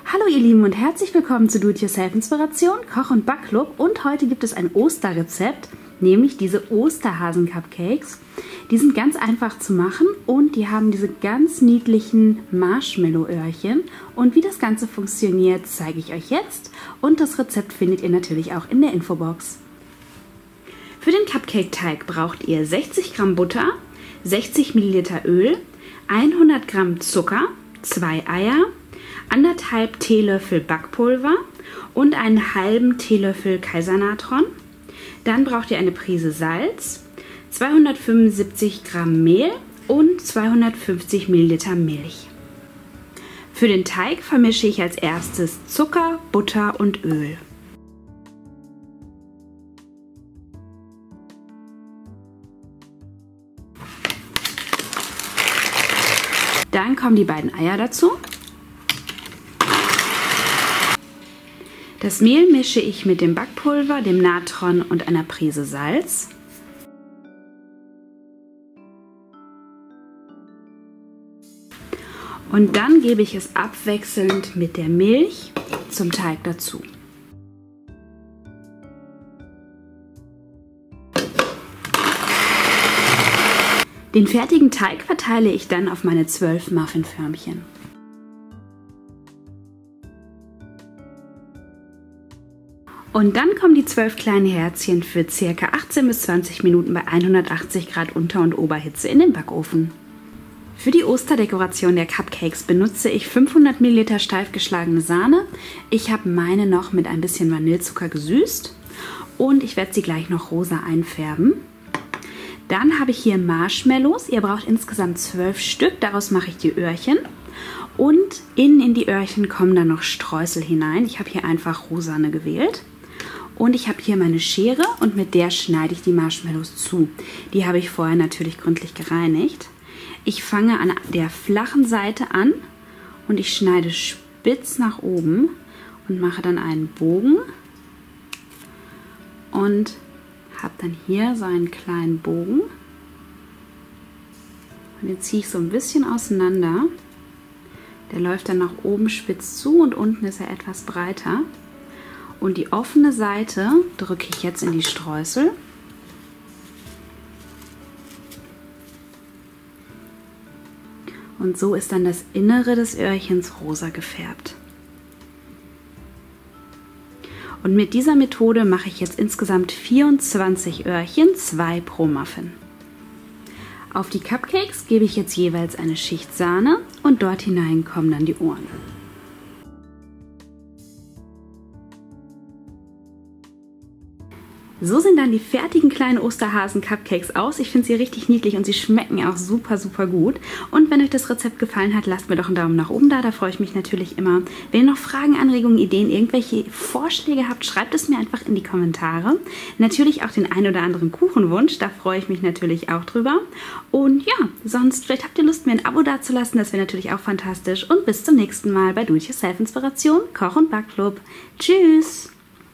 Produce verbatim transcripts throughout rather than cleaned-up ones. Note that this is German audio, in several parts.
Hallo ihr Lieben und herzlich willkommen zu Do-It-Yourself Inspiration, Koch- und Backclub, und heute gibt es ein Osterrezept, nämlich diese Osterhasen-Cupcakes. Die sind ganz einfach zu machen und die haben diese ganz niedlichen Marshmallow-Öhrchen, und wie das Ganze funktioniert, zeige ich euch jetzt, und das Rezept findet ihr natürlich auch in der Infobox. Für den Cupcake-Teig braucht ihr sechzig Gramm Butter, sechzig Milliliter Öl, hundert Gramm Zucker, zwei Eier, anderthalb Teelöffel Backpulver und einen halben Teelöffel Kaisernatron. Dann braucht ihr eine Prise Salz, zweihundertfünfundsiebzig Gramm Mehl und zweihundertfünfzig Milliliter Milch. Für den Teig vermische ich als erstes Zucker, Butter und Öl. Dann kommen die beiden Eier dazu. Das Mehl mische ich mit dem Backpulver, dem Natron und einer Prise Salz. Und dann gebe ich es abwechselnd mit der Milch zum Teig dazu. Den fertigen Teig verteile ich dann auf meine zwölf Muffinförmchen. Und dann kommen die zwölf kleinen Herzchen für ca. achtzehn bis zwanzig Minuten bei hundertachtzig Grad Unter- und Oberhitze in den Backofen. Für die Osterdekoration der Cupcakes benutze ich fünfhundert Milliliter steif geschlagene Sahne. Ich habe meine noch mit ein bisschen Vanillezucker gesüßt und ich werde sie gleich noch rosa einfärben. Dann habe ich hier Marshmallows. Ihr braucht insgesamt zwölf Stück, daraus mache ich die Öhrchen. Und innen in die Öhrchen kommen dann noch Streusel hinein. Ich habe hier einfach rosane gewählt. Und ich habe hier meine Schere und mit der schneide ich die Marshmallows zu. Die habe ich vorher natürlich gründlich gereinigt. Ich fange an der flachen Seite an und ich schneide spitz nach oben und mache dann einen Bogen und habe dann hier so einen kleinen Bogen. Und den ziehe ich so ein bisschen auseinander. Der läuft dann nach oben spitz zu und unten ist er etwas breiter. Und die offene Seite drücke ich jetzt in die Streusel. Und so ist dann das Innere des Öhrchens rosa gefärbt. Und mit dieser Methode mache ich jetzt insgesamt vierundzwanzig Öhrchen, zwei pro Muffin. Auf die Cupcakes gebe ich jetzt jeweils eine Schicht Sahne und dort hinein kommen dann die Ohren. So sehen dann die fertigen kleinen Osterhasen-Cupcakes aus. Ich finde sie richtig niedlich und sie schmecken auch super, super gut. Und wenn euch das Rezept gefallen hat, lasst mir doch einen Daumen nach oben da. Da freue ich mich natürlich immer. Wenn ihr noch Fragen, Anregungen, Ideen, irgendwelche Vorschläge habt, schreibt es mir einfach in die Kommentare. Natürlich auch den ein oder anderen Kuchenwunsch. Da freue ich mich natürlich auch drüber. Und ja, sonst vielleicht habt ihr Lust, mir ein Abo dazulassen. Das wäre natürlich auch fantastisch. Und bis zum nächsten Mal bei Do-It-Yourself Inspiration, Koch- und Backclub. Tschüss!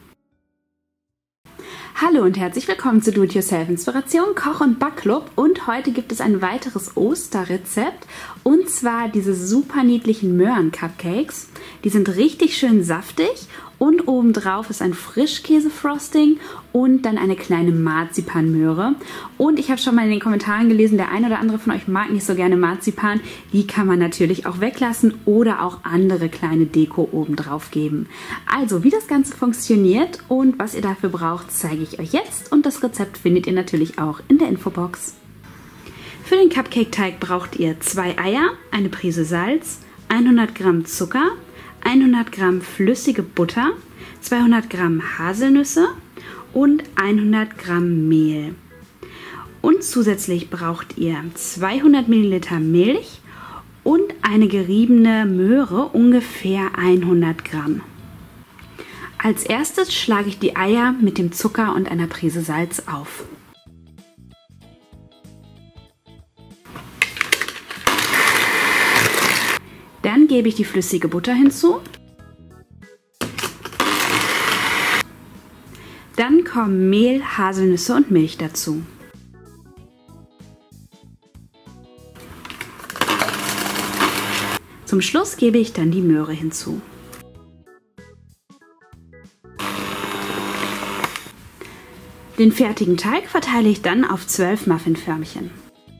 Hallo und herzlich willkommen zu Do-It-Yourself Inspiration, Koch- und Backclub, und heute gibt es ein weiteres Osterrezept, und zwar diese super niedlichen Möhren-Cupcakes. Die sind richtig schön saftig und obendrauf ist ein Frischkäse-Frosting und dann eine kleine Marzipanmöhre. Und ich habe schon mal in den Kommentaren gelesen, der eine oder andere von euch mag nicht so gerne Marzipan. Die kann man natürlich auch weglassen oder auch andere kleine Deko obendrauf geben. Also, wie das Ganze funktioniert und was ihr dafür braucht, zeige ich euch jetzt, und das Rezept findet ihr natürlich auch in der Infobox. Für den Cupcake-Teig braucht ihr zwei Eier, eine Prise Salz, hundert Gramm Zucker, hundert Gramm flüssige Butter, zweihundert Gramm Haselnüsse und hundert Gramm Mehl. Und zusätzlich braucht ihr zweihundert Milliliter Milch und eine geriebene Möhre, ungefähr hundert Gramm. Als erstes schlage ich die Eier mit dem Zucker und einer Prise Salz auf. Dann gebe ich die flüssige Butter hinzu. Dann kommen Mehl, Haselnüsse und Milch dazu. Zum Schluss gebe ich dann die Möhre hinzu. Den fertigen Teig verteile ich dann auf zwölf Muffinförmchen.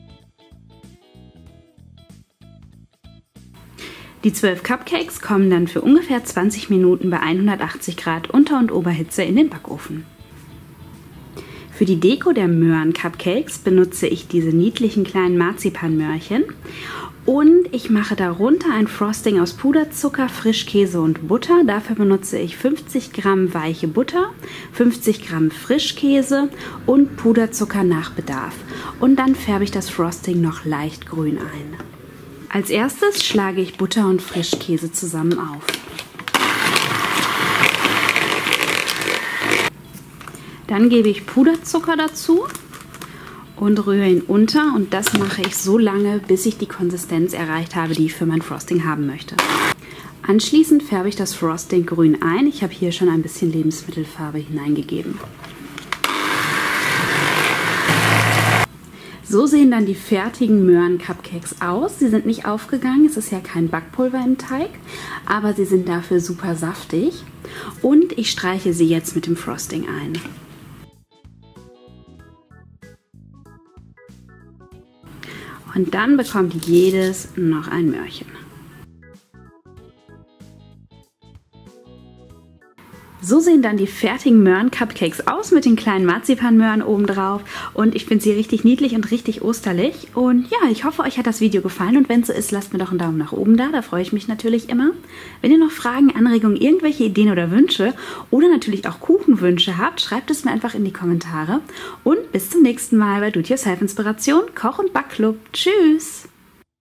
Die zwölf Cupcakes kommen dann für ungefähr zwanzig Minuten bei hundertachtzig Grad Unter- und Oberhitze in den Backofen. Für die Deko der Möhren-Cupcakes benutze ich diese niedlichen kleinen Marzipanmöhrchen und ich mache darunter ein Frosting aus Puderzucker, Frischkäse und Butter. Dafür benutze ich fünfzig Gramm weiche Butter, fünfzig Gramm Frischkäse und Puderzucker nach Bedarf. Und dann färbe ich das Frosting noch leicht grün ein. Als erstes schlage ich Butter und Frischkäse zusammen auf. Dann gebe ich Puderzucker dazu und rühre ihn unter und das mache ich so lange, bis ich die Konsistenz erreicht habe, die ich für mein Frosting haben möchte. Anschließend färbe ich das Frosting grün ein. Ich habe hier schon ein bisschen Lebensmittelfarbe hineingegeben. So sehen dann die fertigen Möhren-Cupcakes aus. Sie sind nicht aufgegangen, es ist ja kein Backpulver im Teig, aber sie sind dafür super saftig. Und ich streiche sie jetzt mit dem Frosting ein. Und dann bekommt jedes noch ein Möhrchen. So sehen dann die fertigen Möhren-Cupcakes aus mit den kleinen Marzipanmöhren oben drauf und ich finde sie richtig niedlich und richtig osterlich. Und ja, ich hoffe, euch hat das Video gefallen und wenn es so ist, lasst mir doch einen Daumen nach oben da, da freue ich mich natürlich immer. Wenn ihr noch Fragen, Anregungen, irgendwelche Ideen oder Wünsche oder natürlich auch Kuchenwünsche habt, schreibt es mir einfach in die Kommentare. Und bis zum nächsten Mal bei Do-It-Yourself Inspiration, Koch- und Backclub. Tschüss!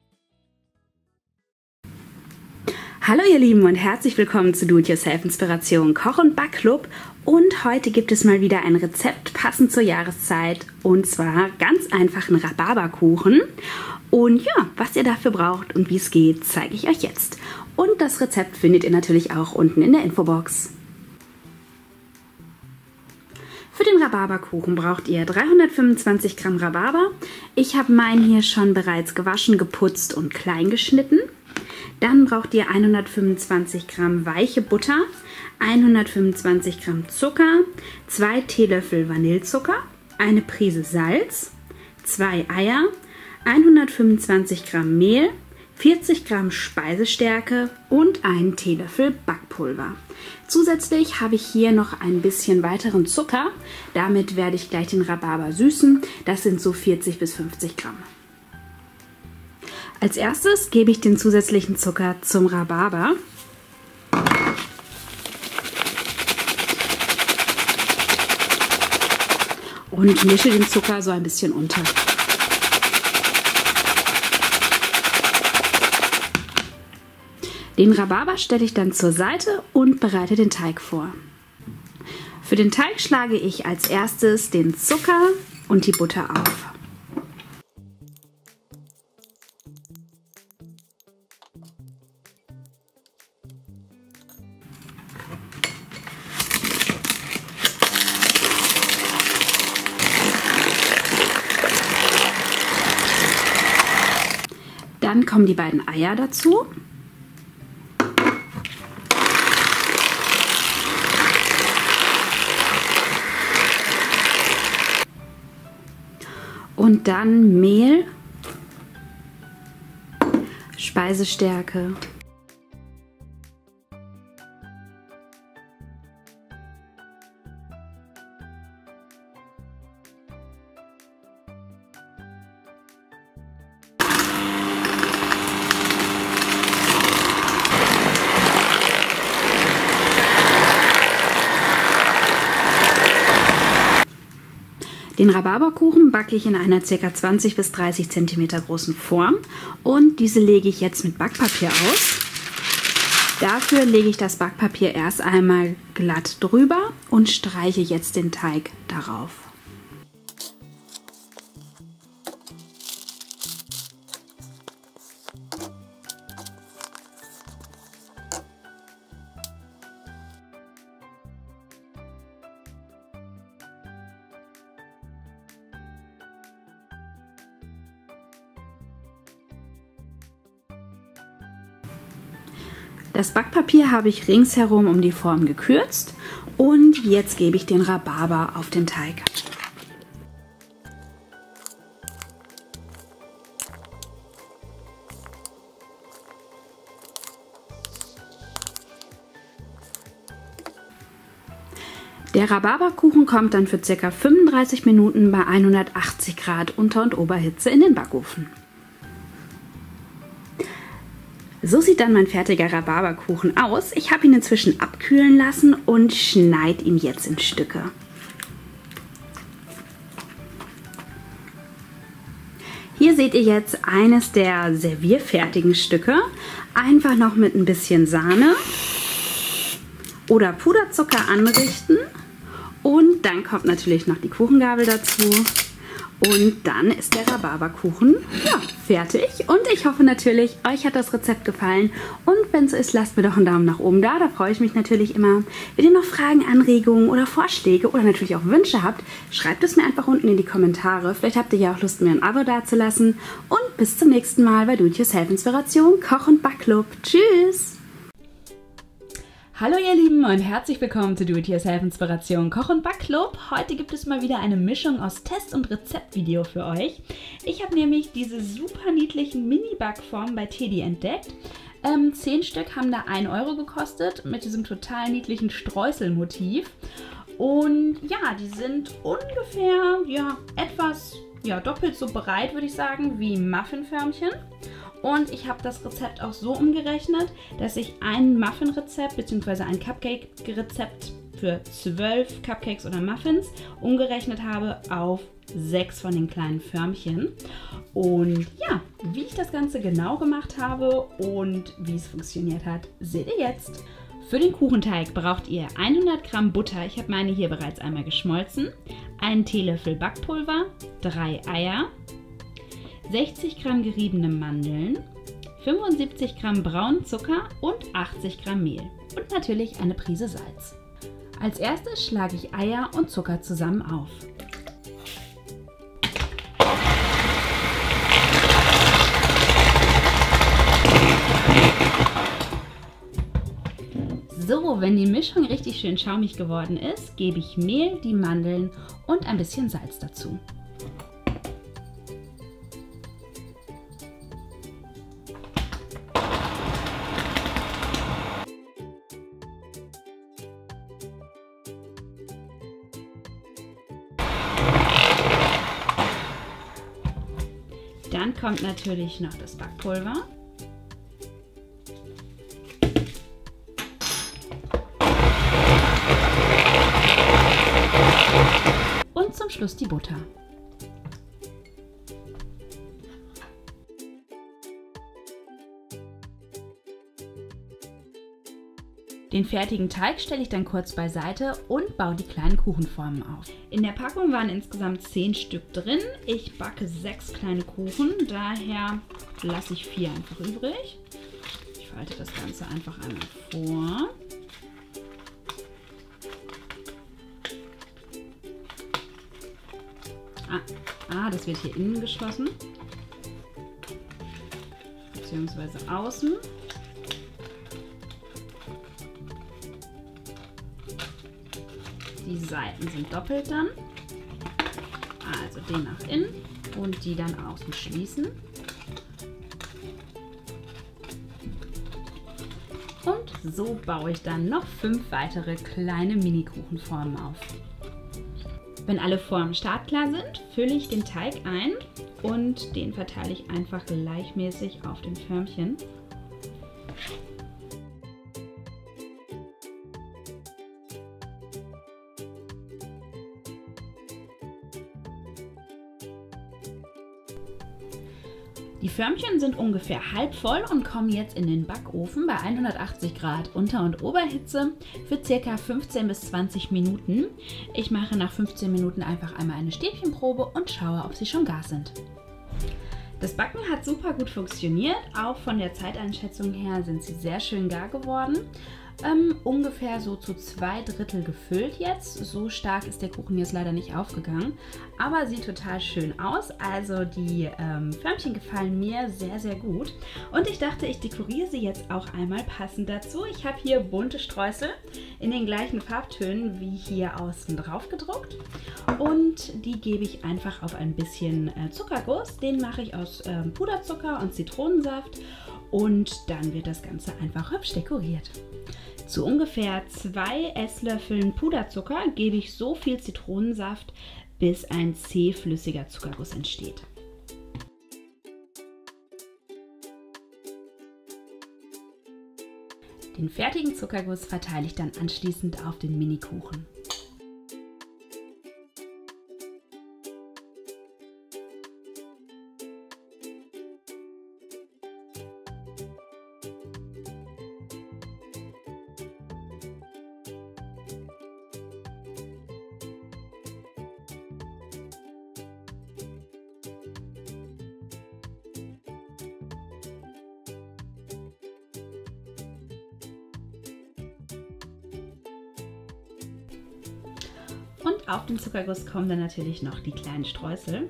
Hallo ihr Lieben und herzlich willkommen zu Do-It-Yourself Inspiration Koch- und Backclub und heute gibt es mal wieder ein Rezept passend zur Jahreszeit und zwar ganz einfachen Rhabarberkuchen und ja, was ihr dafür braucht und wie es geht, zeige ich euch jetzt und das Rezept findet ihr natürlich auch unten in der Infobox. Für den Rhabarberkuchen braucht ihr dreihundertfünfundzwanzig Gramm Rhabarber. Ich habe meinen hier schon bereits gewaschen, geputzt und klein geschnitten. Dann braucht ihr hundertfünfundzwanzig Gramm weiche Butter, hundertfünfundzwanzig Gramm Zucker, zwei Teelöffel Vanillezucker, eine Prise Salz, zwei Eier, hundertfünfundzwanzig Gramm Mehl, vierzig Gramm Speisestärke und einen Teelöffel Backpulver. Zusätzlich habe ich hier noch ein bisschen weiteren Zucker. Damit werde ich gleich den Rhabarber süßen. Das sind so vierzig bis fünfzig Gramm. Als erstes gebe ich den zusätzlichen Zucker zum Rhabarber. Und mische den Zucker so ein bisschen unter. Den Rhabarber stelle ich dann zur Seite und bereite den Teig vor. Für den Teig schlage ich als erstes den Zucker und die Butter auf. Dann kommen die beiden Eier dazu. Und dann Mehl, Speisestärke, Den Rhabarberkuchen backe ich in einer ca. zwanzig bis dreißig Zentimeter großen Form und diese lege ich jetzt mit Backpapier aus. Dafür lege ich das Backpapier erst einmal glatt drüber und streiche jetzt den Teig darauf. Das Backpapier habe ich ringsherum um die Form gekürzt und jetzt gebe ich den Rhabarber auf den Teig. Der Rhabarberkuchen kommt dann für ca. fünfunddreißig Minuten bei hundertachtzig Grad Unter- und Oberhitze in den Backofen. So sieht dann mein fertiger Rhabarberkuchen aus. Ich habe ihn inzwischen abkühlen lassen und schneide ihn jetzt in Stücke. Hier seht ihr jetzt eines der servierfertigen Stücke. Einfach noch mit ein bisschen Sahne oder Puderzucker anrichten. Und dann kommt natürlich noch die Kuchengabel dazu. Und dann ist der Rhabarberkuchen ja, fertig. Und ich hoffe natürlich, euch hat das Rezept gefallen. Und wenn es so ist, lasst mir doch einen Daumen nach oben da. Da freue ich mich natürlich immer. Wenn ihr noch Fragen, Anregungen oder Vorschläge oder natürlich auch Wünsche habt, schreibt es mir einfach unten in die Kommentare. Vielleicht habt ihr ja auch Lust, mir ein Abo dazulassen. Und bis zum nächsten Mal bei Do-It-Yourself Inspiration Koch- und Backclub. Tschüss! Hallo ihr Lieben und herzlich willkommen zu Do-It-Yourself Inspiration Koch- und Backclub. Heute gibt es mal wieder eine Mischung aus Test- und Rezeptvideo für euch. Ich habe nämlich diese super niedlichen Mini-Backformen bei Teddy entdeckt. Ähm, zehn Stück haben da ein Euro gekostet mit diesem total niedlichen Streuselmotiv. Und ja, die sind ungefähr ja, etwas ja, doppelt so breit, würde ich sagen, wie Muffinförmchen. Und ich habe das Rezept auch so umgerechnet, dass ich ein Muffin-Rezept bzw. ein Cupcake-Rezept für zwölf Cupcakes oder Muffins umgerechnet habe auf sechs von den kleinen Förmchen. Und ja, wie ich das Ganze genau gemacht habe und wie es funktioniert hat, seht ihr jetzt. Für den Kuchenteig braucht ihr hundert Gramm Butter, ich habe meine hier bereits einmal geschmolzen, einen Teelöffel Backpulver, drei Eier, sechzig Gramm geriebene Mandeln, fünfundsiebzig Gramm braunen Zucker und achtzig Gramm Mehl und natürlich eine Prise Salz. Als erstes schlage ich Eier und Zucker zusammen auf. So, wenn die Mischung richtig schön schaumig geworden ist, gebe ich Mehl, die Mandeln und ein bisschen Salz dazu. Dann kommt natürlich noch das Backpulver. Und zum Schluss die Butter. Den fertigen Teig stelle ich dann kurz beiseite und baue die kleinen Kuchenformen auf. In der Packung waren insgesamt zehn Stück drin. Ich backe sechs kleine Kuchen, daher lasse ich vier einfach übrig. Ich falte das Ganze einfach einmal vor. Ah, ah, das wird hier innen geschlossen, beziehungsweise außen. Die Seiten sind doppelt dann, also den nach innen und die dann außen schließen. Und so baue ich dann noch fünf weitere kleine Mini-Kuchenformen auf. Wenn alle Formen startklar sind, fülle ich den Teig ein und den verteile ich einfach gleichmäßig auf den Förmchen. Die Förmchen sind ungefähr halb voll und kommen jetzt in den Backofen bei hundertachtzig Grad Unter- und Oberhitze für ca. fünfzehn bis zwanzig Minuten. Ich mache nach fünfzehn Minuten einfach einmal eine Stäbchenprobe und schaue, ob sie schon gar sind. Das Backen hat super gut funktioniert, auch von der Zeiteinschätzung her sind sie sehr schön gar geworden. Ähm, ungefähr so zu zwei Drittel gefüllt jetzt. So stark ist der Kuchen jetzt leider nicht aufgegangen, aber sieht total schön aus. Also die ähm, Förmchen gefallen mir sehr, sehr gut. Und ich dachte, ich dekoriere sie jetzt auch einmal passend dazu. Ich habe hier bunte Streusel in den gleichen Farbtönen wie hier außen drauf gedruckt. Und die gebe ich einfach auf ein bisschen äh, Zuckerguss. Den mache ich aus äh, Puderzucker und Zitronensaft. und dann wird das Ganze einfach hübsch dekoriert. Zu ungefähr zwei Esslöffeln Puderzucker gebe ich so viel Zitronensaft, bis ein zähflüssiger Zuckerguss entsteht. Den fertigen Zuckerguss verteile ich dann anschließend auf den Mini-Kuchen. Und auf den Zuckerguss kommen dann natürlich noch die kleinen Streusel.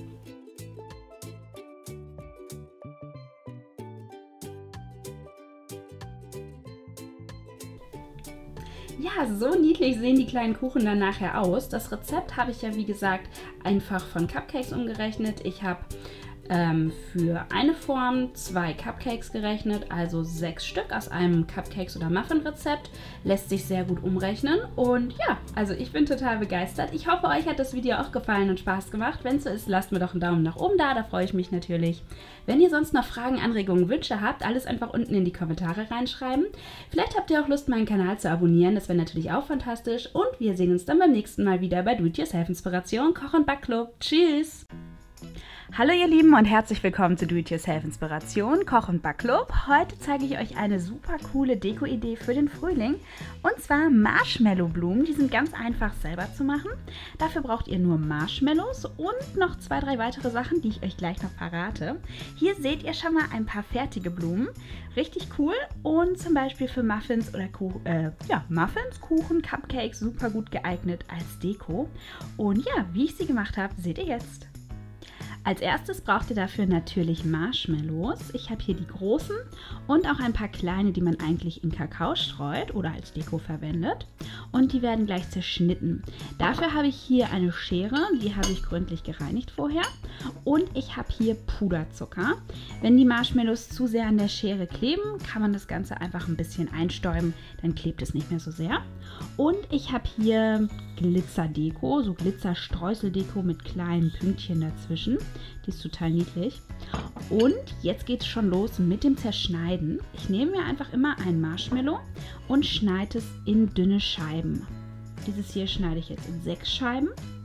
Ja, so niedlich sehen die kleinen Kuchen dann nachher aus. Das Rezept habe ich ja wie gesagt einfach von Cupcakes umgerechnet. Ich habe ähm, für eine Form zwei Cupcakes gerechnet, also sechs Stück aus einem Cupcakes- oder Muffin-Rezept. Lässt sich sehr gut umrechnen und ja, also ich bin total begeistert. Ich hoffe, euch hat das Video auch gefallen und Spaß gemacht. Wenn es so ist, lasst mir doch einen Daumen nach oben da, da freue ich mich natürlich. Wenn ihr sonst noch Fragen, Anregungen, Wünsche habt, alles einfach unten in die Kommentare reinschreiben. Vielleicht habt ihr auch Lust, meinen Kanal zu abonnieren, das wäre natürlich auch fantastisch. Und wir sehen uns dann beim nächsten Mal wieder bei Do-It-Yourself-Inspiration Koch- und Backclub. Tschüss! Hallo ihr Lieben und herzlich willkommen zu Do-It-Yourself-Inspiration Koch- und Backclub. Heute zeige ich euch eine super coole Deko-Idee für den Frühling und zwar Marshmallow-Blumen. Die sind ganz einfach selber zu machen. Dafür braucht ihr nur Marshmallows und noch zwei, drei weitere Sachen, die ich euch gleich noch verrate. Hier seht ihr schon mal ein paar fertige Blumen. Richtig cool und zum Beispiel für Muffins oder Kuchen, äh, ja, Muffins, Kuchen, Cupcakes super gut geeignet als Deko. Und ja, wie ich sie gemacht habe, seht ihr jetzt. Als erstes braucht ihr dafür natürlich Marshmallows. Ich habe hier die großen und auch ein paar kleine, die man eigentlich in Kakao streut oder als Deko verwendet. Und die werden gleich zerschnitten. Dafür habe ich hier eine Schere, die habe ich gründlich gereinigt vorher. Und ich habe hier Puderzucker. Wenn die Marshmallows zu sehr an der Schere kleben, kann man das Ganze einfach ein bisschen einstäuben, dann klebt es nicht mehr so sehr. Und ich habe hier Glitzerdeko, so Glitzerstreuseldeko mit kleinen Pünktchen dazwischen. Die ist total niedlich. Und jetzt geht es schon los mit dem Zerschneiden. Ich nehme mir einfach immer ein Marshmallow und schneide es in dünne Scheiben. Dieses hier schneide ich jetzt in sechs Scheiben.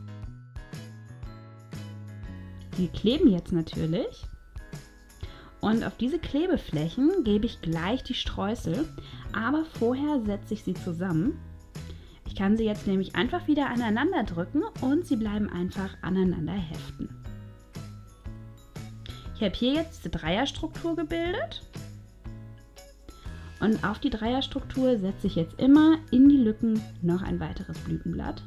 Die kleben jetzt natürlich. Und auf diese Klebeflächen gebe ich gleich die Streusel, aber vorher setze ich sie zusammen. Ich kann sie jetzt nämlich einfach wieder aneinander drücken und sie bleiben einfach aneinander heften. Ich habe hier jetzt die Dreierstruktur gebildet und auf die Dreierstruktur setze ich jetzt immer in die Lücken noch ein weiteres Blütenblatt.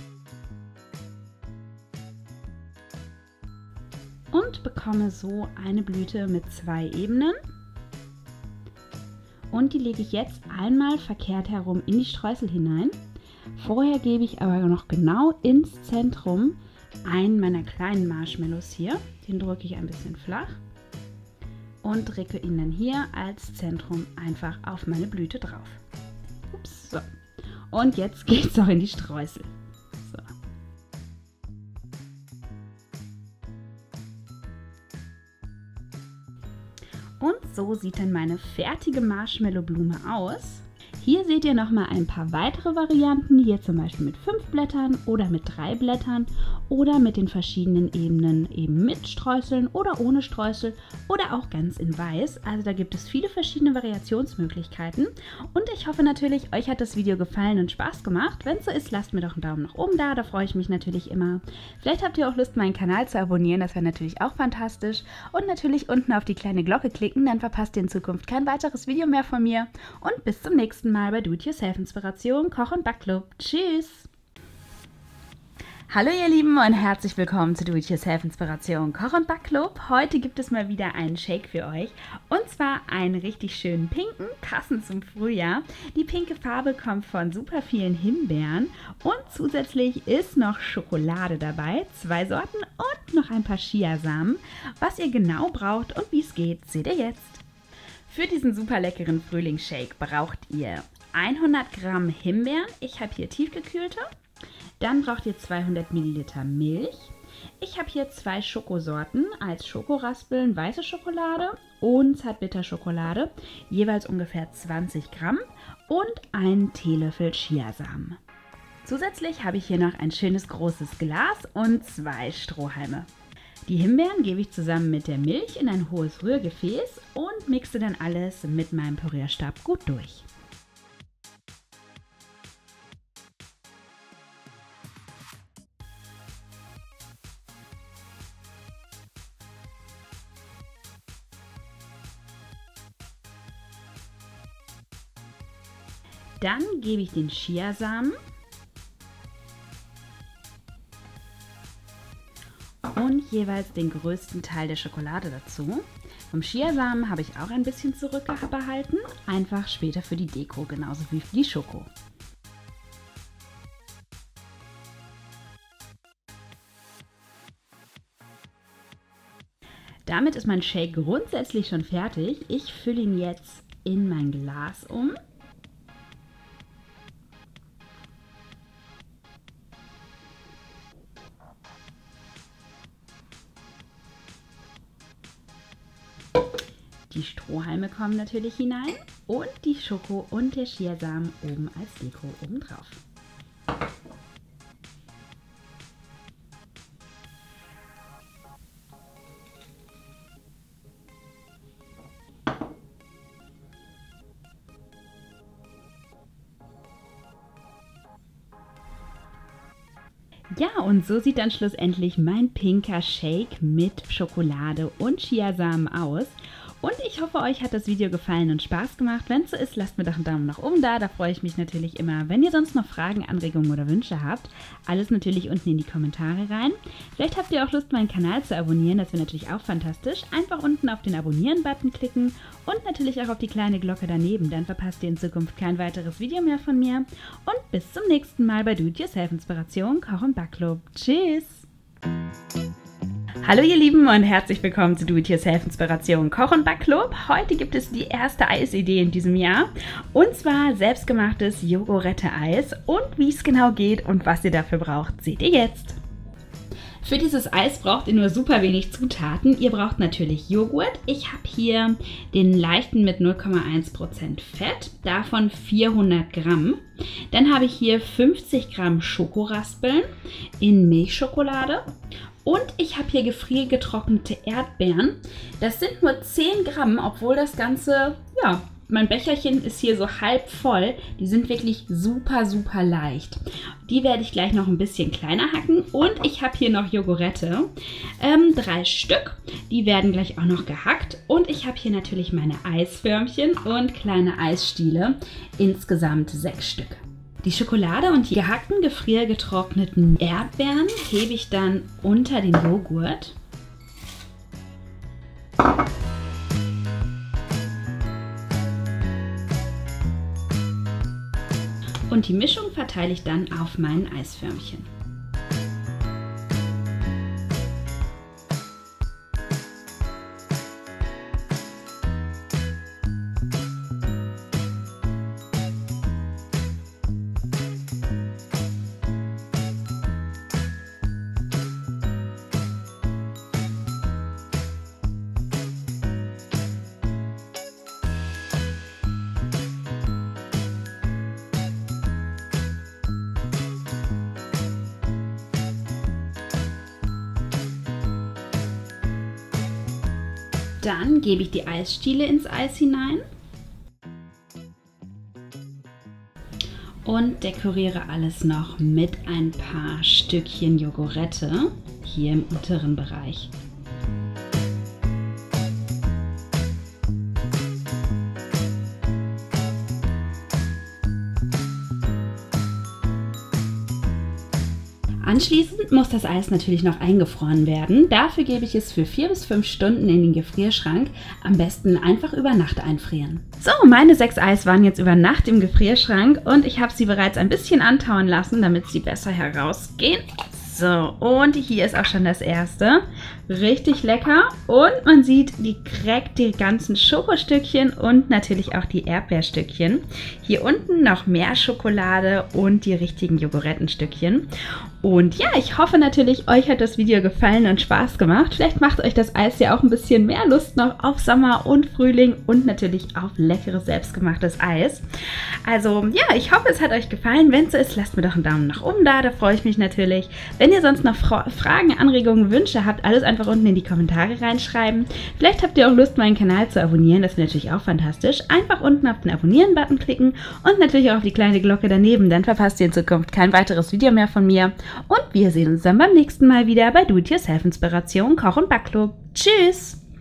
Und bekomme so eine Blüte mit zwei Ebenen. Und die lege ich jetzt einmal verkehrt herum in die Streusel hinein. Vorher gebe ich aber noch genau ins Zentrum einen meiner kleinen Marshmallows hier. Den drücke ich ein bisschen flach und drücke ihn dann hier als Zentrum einfach auf meine Blüte drauf. Ups, so. Und jetzt geht es auch in die Streusel. So. Und so sieht dann meine fertige Marshmallow-Blume aus. Hier seht ihr nochmal ein paar weitere Varianten, hier zum Beispiel mit fünf Blättern oder mit drei Blättern oder mit den verschiedenen Ebenen eben mit Streuseln oder ohne Streusel oder auch ganz in weiß. Also da gibt es viele verschiedene Variationsmöglichkeiten und ich hoffe natürlich, euch hat das Video gefallen und Spaß gemacht. Wenn es so ist, lasst mir doch einen Daumen nach oben da, da freue ich mich natürlich immer. Vielleicht habt ihr auch Lust, meinen Kanal zu abonnieren, das wäre natürlich auch fantastisch. Und natürlich unten auf die kleine Glocke klicken, dann verpasst ihr in Zukunft kein weiteres Video mehr von mir. Und bis zum nächsten Mal. Mal bei Do-It-Yourself-Inspiration Koch- und Backclub. Tschüss! Hallo ihr Lieben und herzlich willkommen zu Do-It-Yourself-Inspiration Koch- und Backclub. Heute gibt es mal wieder einen Shake für euch und zwar einen richtig schönen pinken, passend zum Frühjahr. Die pinke Farbe kommt von super vielen Himbeeren und zusätzlich ist noch Schokolade dabei, zwei Sorten und noch ein paar Chiasamen. Was ihr genau braucht und wie es geht, seht ihr jetzt. Für diesen super leckeren Frühlingsshake braucht ihr hundert Gramm Himbeeren. Ich habe hier tiefgekühlte. Dann braucht ihr zweihundert Milliliter Milch. Ich habe hier zwei Schokosorten als Schokoraspeln, weiße Schokolade und Zartbitterschokolade, jeweils ungefähr zwanzig Gramm und einen Teelöffel Chiasamen. Zusätzlich habe ich hier noch ein schönes großes Glas und zwei Strohhalme. Die Himbeeren gebe ich zusammen mit der Milch in ein hohes Rührgefäß und mixe dann alles mit meinem Pürierstab gut durch. Dann gebe ich den Chiasamen und jeweils den größten Teil der Schokolade dazu. Vom Chiasamen habe ich auch ein bisschen zurückbehalten, einfach später für die Deko, genauso wie für die Schoko. Damit ist mein Shake grundsätzlich schon fertig. Ich fülle ihn jetzt in mein Glas um. Die Strohhalme kommen natürlich hinein und die Schoko und der Chiasamen oben als Deko obendrauf. Ja, und so sieht dann schlussendlich mein pinker Shake mit Schokolade und Chiasamen aus. Und ich hoffe, euch hat das Video gefallen und Spaß gemacht. Wenn es so ist, lasst mir doch einen Daumen nach oben da. Da freue ich mich natürlich immer. Wenn ihr sonst noch Fragen, Anregungen oder Wünsche habt, alles natürlich unten in die Kommentare rein. Vielleicht habt ihr auch Lust, meinen Kanal zu abonnieren. Das wäre natürlich auch fantastisch. Einfach unten auf den Abonnieren-Button klicken und natürlich auch auf die kleine Glocke daneben. Dann verpasst ihr in Zukunft kein weiteres Video mehr von mir. Und bis zum nächsten Mal bei Do-It-Yourself-Inspiration Koch und Backclub. Tschüss! Hallo ihr Lieben und herzlich willkommen zu Do-It-Yourself-Inspiration Koch und Backclub. Heute gibt es die erste Eisidee in diesem Jahr und zwar selbstgemachtes Yogurette-Eis. Und wie es genau geht und was ihr dafür braucht, seht ihr jetzt. Für dieses Eis braucht ihr nur super wenig Zutaten. Ihr braucht natürlich Joghurt. Ich habe hier den leichten mit null Komma eins Prozent Fett, davon vierhundert Gramm. Dann habe ich hier fünfzig Gramm Schokoraspeln in Milchschokolade. Und ich habe hier gefriergetrocknete Erdbeeren. Das sind nur zehn Gramm, obwohl das Ganze, ja, mein Becherchen ist hier so halb voll. Die sind wirklich super, super leicht. Die werde ich gleich noch ein bisschen kleiner hacken. Und ich habe hier noch Yogurette. Ähm, drei Stück. Die werden gleich auch noch gehackt. Und ich habe hier natürlich meine Eisförmchen und kleine Eisstiele. Insgesamt sechs Stück. Die Schokolade und die gehackten, gefriergetrockneten Erdbeeren hebe ich dann unter den Joghurt. Und die Mischung verteile ich dann auf meinen Eisförmchen. Dann gebe ich die Eisstiele ins Eis hinein und dekoriere alles noch mit ein paar Stückchen Yogurette hier im unteren Bereich. Anschließend muss das Eis natürlich noch eingefroren werden. Dafür gebe ich es für vier bis fünf Stunden in den Gefrierschrank. Am besten einfach über Nacht einfrieren. So, meine sechs Eis waren jetzt über Nacht im Gefrierschrank und ich habe sie bereits ein bisschen antauen lassen, damit sie besser herausgehen. So, und hier ist auch schon das erste. Richtig lecker und man sieht direkt die ganzen Schokostückchen und natürlich auch die Erdbeerstückchen. Hier unten noch mehr Schokolade und die richtigen Joghurtstückchen. Und ja, ich hoffe natürlich, euch hat das Video gefallen und Spaß gemacht. Vielleicht macht euch das Eis ja auch ein bisschen mehr Lust noch auf Sommer und Frühling und natürlich auf leckeres, selbstgemachtes Eis. Also ja, ich hoffe, es hat euch gefallen. Wenn es so ist, lasst mir doch einen Daumen nach oben da, da freue ich mich natürlich. Wenn ihr sonst noch Fragen, Anregungen, Wünsche habt, alles einfach unten in die Kommentare reinschreiben. Vielleicht habt ihr auch Lust, meinen Kanal zu abonnieren, das wäre natürlich auch fantastisch. Einfach unten auf den Abonnieren-Button klicken und natürlich auch auf die kleine Glocke daneben, dann verpasst ihr in Zukunft kein weiteres Video mehr von mir. Und wir sehen uns dann beim nächsten Mal wieder bei Do-It-Yourself Inspiration Koch und Backclub. Tschüss!